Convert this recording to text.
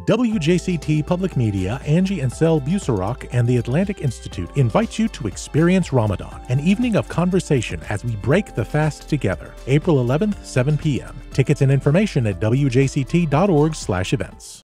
WJCT Public Media, Angie Sel Buyuksarac, and the Atlantic Institute invite you to experience Ramadan, an evening of conversation as we break the fast together. April 11th, 7 p.m. Tickets and information at wjct.org/events.